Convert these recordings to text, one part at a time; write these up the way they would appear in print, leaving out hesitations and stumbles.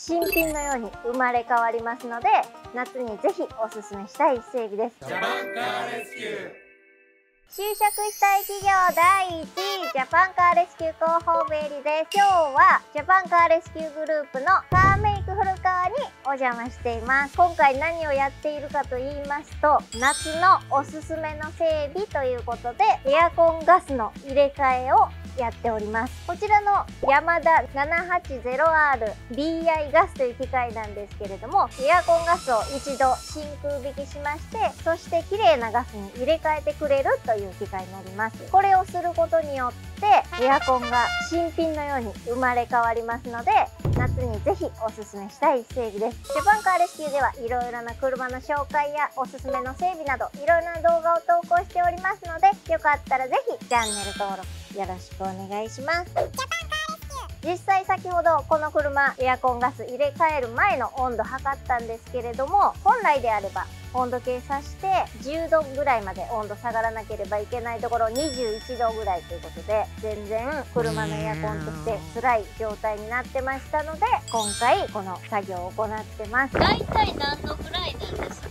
新品のように生まれ変わりますので、夏にぜひおすすめしたい整備です。ジャパンカーレスキュー。就職したい企業第1位、ジャパンカーレスキュー広報部エリです。今日はジャパンカーレスキューグループのカーメイク古川にお邪魔しています。今回何をやっているかと言いますと、夏のおすすめの整備ということで、エアコンガスの入れ替えをやっております。こちらのヤマダ 780R BI ガスという機械なんですけれども、エアコンガスを一度真空引きしまして、そして綺麗なガスに入れ替えてくれるという機械になります。これをすることによってエアコンが新品のように生まれ変わりますので、夏にぜひおすすめしたい整備です。ジャパンカーレスキューではいろいろな車の紹介やおすすめの整備などいろいろな動画を投稿しておりますので、よかったらぜひチャンネル登録よろしくお願いします。実際先ほどこの車エアコンガス入れ替える前の温度測ったんですけれども、本来であれば温度計さして10度ぐらいまで温度下がらなければいけないところ21度ぐらいということで、全然車のエアコンとして辛い状態になってましたので、今回この作業を行ってます。だいたい何度ぐらいなんですか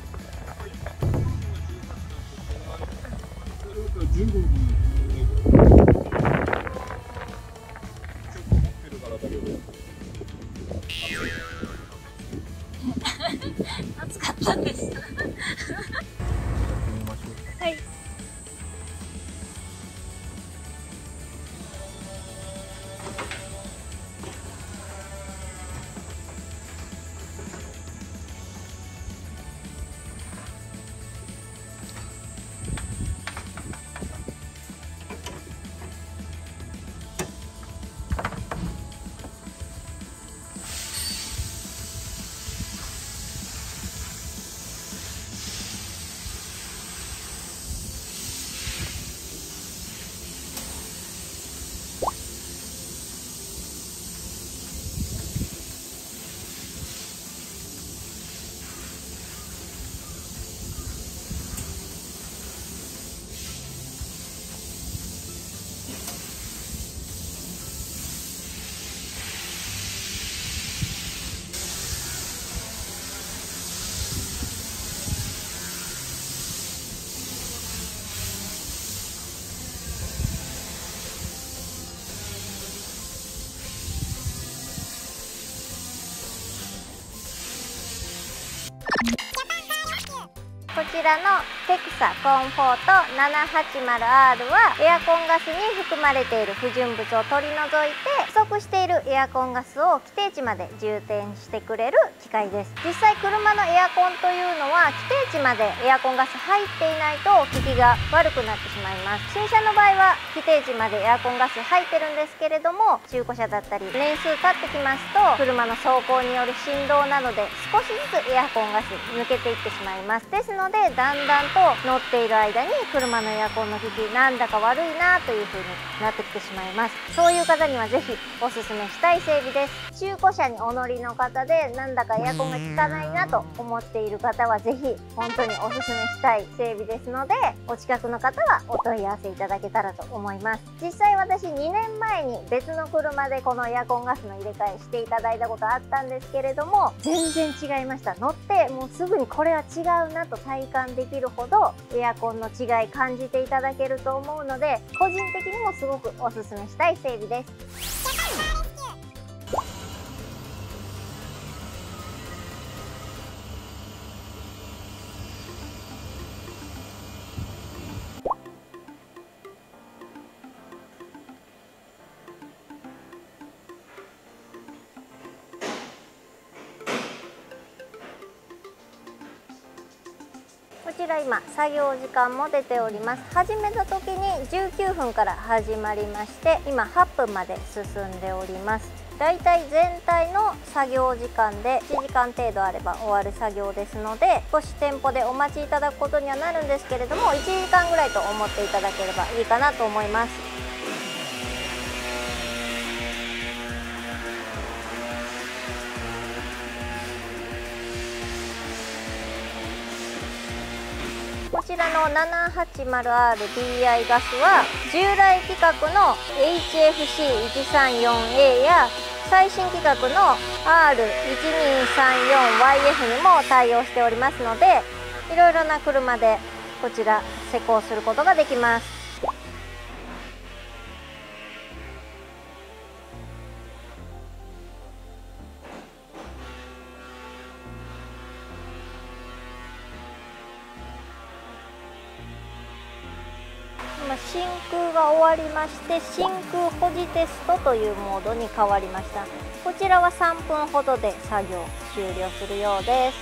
？15分。暑かったんです。はい。こちらのテクサコンフォート 780R はエアコンガスに含まれている不純物を取り除いて、不足しているエアコンガスを規定値まで充填してくれる機械です。実際車のエアコンというのは規定値までエアコンガス入っていないと効きが悪くなってしまいます。新車の場合は規定値までエアコンガス入ってるんですけれども、中古車だったり年数経ってきますと車の走行による振動などで少しずつエアコンガス抜けていってしまいます。ですのでだんだんと乗っている間に車のエアコンの効きなんだか悪いなという風になってきてしまいます。そういう方にはぜひおすすめしたい整備です。中古車にお乗りの方でなんだかエアコンが効かないなと思っている方はぜひ本当におすすめしたい整備ですので、お近くの方はお問い合わせいただけたらと思います。実際私2年前に別の車でこのエアコンガスの入れ替えしていただいたことあったんですけれども、全然違いました。乗ってもうすぐにこれは違うなと体感できるほどエアコンの違い感じていただけると思うので、個人的にもすごくおすすめしたい整備です。こちら今作業時間も出ております。始めた時に19分から始まりまして、今8分まで進んでおります。だいたい全体の作業時間で1時間程度あれば終わる作業ですので、少し店舗でお待ちいただくことにはなるんですけれども、1時間ぐらいと思っていただければいいかなと思います。こちらの 780RBI ガスは従来規格の HFC134A や最新規格の R1234YF にも対応しておりますので、いろいろな車でこちら施工することができます。今真空が終わりまして、真空保持テストというモードに変わりました。こちらは3分ほどで作業終了するようです。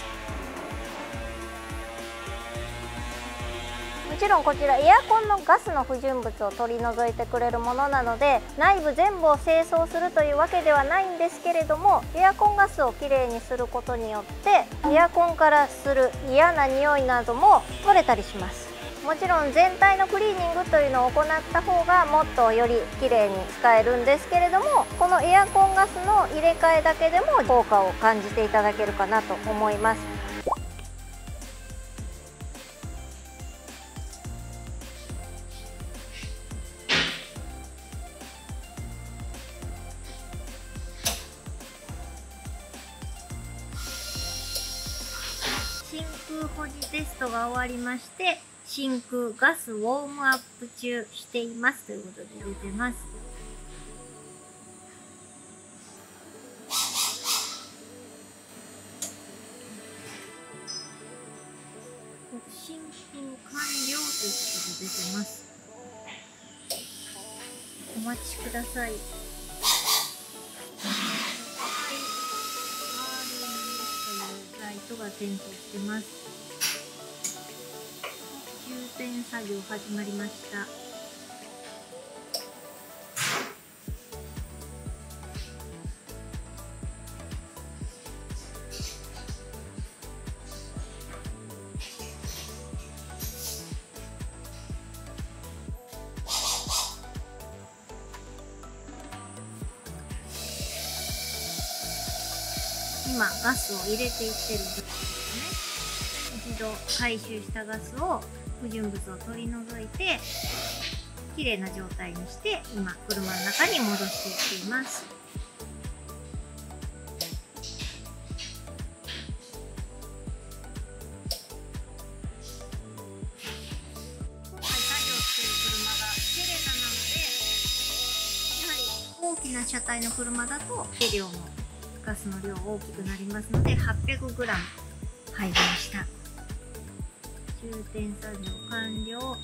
もちろんこちらエアコンのガスの不純物を取り除いてくれるものなので、内部全部を清掃するというわけではないんですけれども、エアコンガスをきれいにすることによってエアコンからする嫌な匂いなども取れたりします。もちろん全体のクリーニングというのを行った方がもっとよりきれいに使えるんですけれども、このエアコンガスの入れ替えだけでも効果を感じていただけるかなと思います。真空保持テストが終わりまして、真空ガスウォームアップ中していますということで出てます。真空完了ということで出てます。お待ちください。ライトが点灯してます。充填作業始まりました。今ガスを入れていってる状態ですね。一度回収したガスを不純物を取り除いて綺麗な状態にして、今車の中に戻していっています。今回作業している車がセレナなので、やはり大きな車体の車だと手量もガスの量大きくなりますので 800g 入りました。充填作業完了と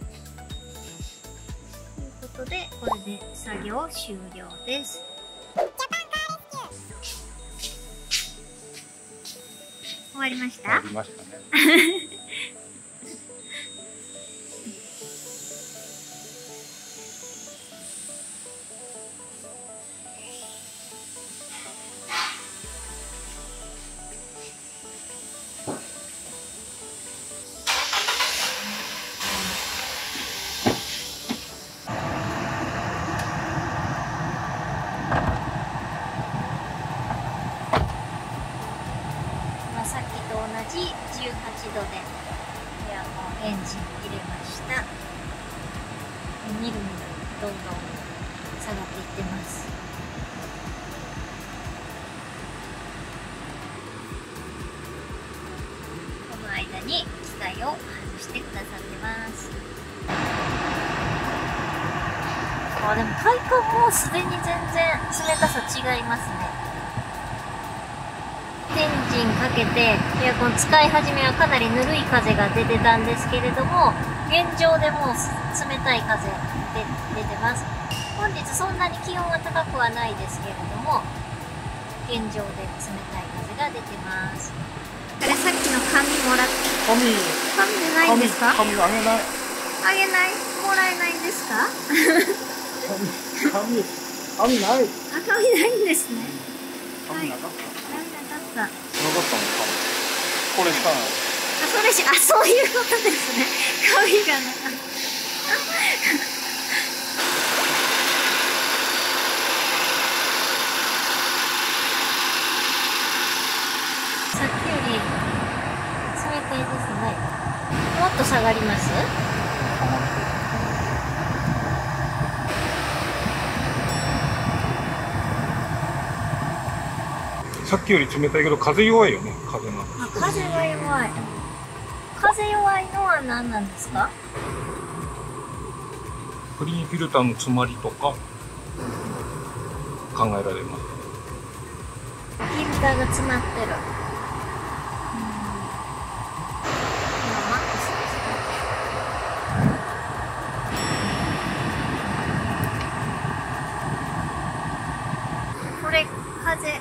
いうことで、これで作業終了です。終わりました？終わりましたね。さっきと同じ18度でエアコンエンジン入れました。みるみるどんどん下がっていってます。この間に機械を外してくださってます。あ、でも体感もすでに全然冷たさ違いますね。エンジンかけてエアコン使い始めはかなりぬるい風が出てたんですけれども、現状でもう冷たい風で出てます。本日そんなに気温が高くはないですけれども、現状で冷たい風が出てます。あれ、さっきの紙もらって紙でないんですか？紙あげない。あげない？もらえないんですか？紙ない。あ、紙ないんですね。はい。なかったのか。これしかない。あ、それし、あ、そういうことですね。紙がなかった。さっきより冷たいですね。もっと下がります？ さっきより冷たいけど風弱いよね。風の。 あ、風が弱い。風弱いのは何なんですか？ クリーンフィルターの詰まりとか考えられます。 フィルターが詰まってる。今マックスですね。これ風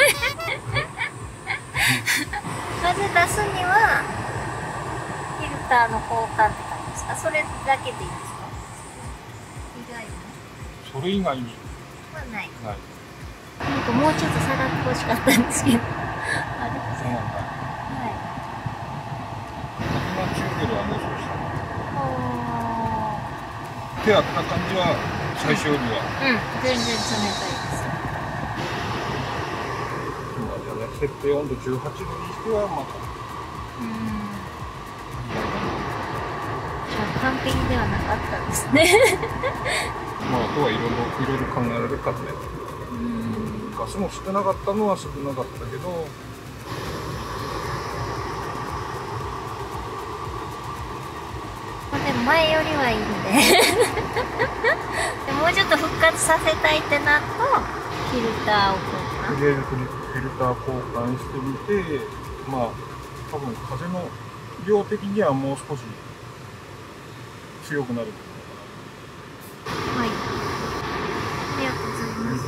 風出すにはフィルターの交換って感じですか？それだけでいいんですか？以外にそれ以外にはない。 ない。 なんかもうちょっと下がってほしかったんですけど。あれ？ そうなんだ。 はい。 今チューブルはもう少しお手当てた感じは最初よりは、 ー。うん、全然冷たいです。 今じゃね、設定温度18度にしてはまたじゃあ完璧ではなかったんですね。 まああとはいろいろ考えられるかね。ガスも少なかったのは少なかったけど、 まあでも前よりはいいんで。でもうちょっと復活させたいってなるとフィルターを交換。 とりあえずフィルター交換してみて、まあ多分風の量的にはもう少し強くなる。 はい。ありがとうございます。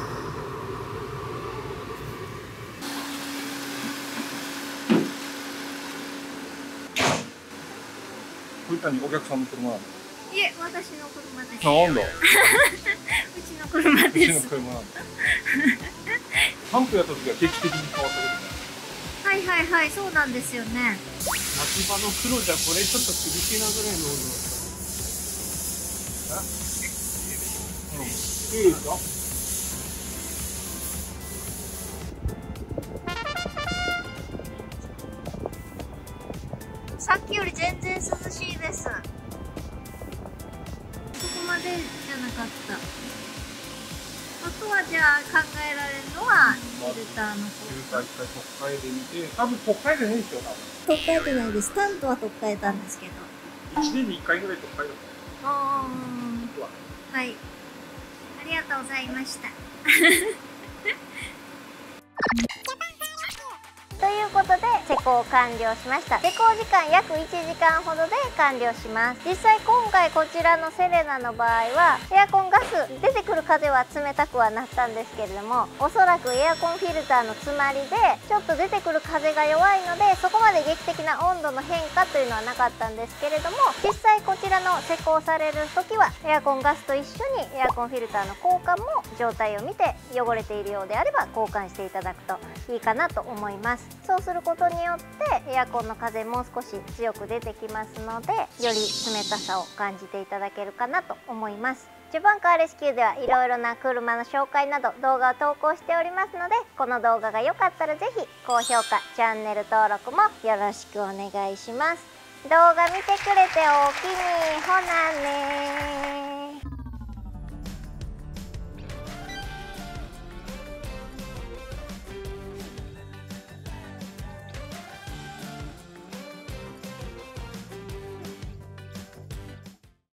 こういったにお客さんの車なの？ いえ、私の車です。 なんだ。 うちの車うちのです。 車なんだ。ハンプやった時は劇的に変わったけどね。 はいはいはい、そうなんですよね。 夏場の黒じゃこれちょっと厳しいなぐらいの温度。 いいですか？ さっきより全然涼しいです。そこまでじゃなかった。あとはじゃあ考えられるのはフィルターのフィルター一回取っ替えてみて、多分取っ替えてないんですよ、多分。 取っ替えてないです。タントは取っ替えたんですけど。 1年に1回ぐらい取っ替えるああ、はい。ありがとうございました。ということで施工完了しました。施工時間約1時間ほどで完了します。実際今回こちらのセレナの場合はエアコンガス出てくる風は冷たくはなったんですけれども、おそらくエアコンフィルターの詰まりでちょっと出てくる風が弱いので、そこまで劇的な温度の変化というのはなかったんですけれども、実際こちらの施工される時はエアコンガスと一緒にエアコンフィルターの交換も状態を見て、汚れているようであれば交換していただくといいかなと思います。そうすることによってエアコンの風もう少し強く出てきますので、より冷たさを感じていただけるかなと思います。ジャパンカーレスキューではいろいろな車の紹介など動画を投稿しておりますので、この動画が良かったらぜひ高評価、チャンネル登録もよろしくお願いします。動画見てくれておおきに。ほなねー。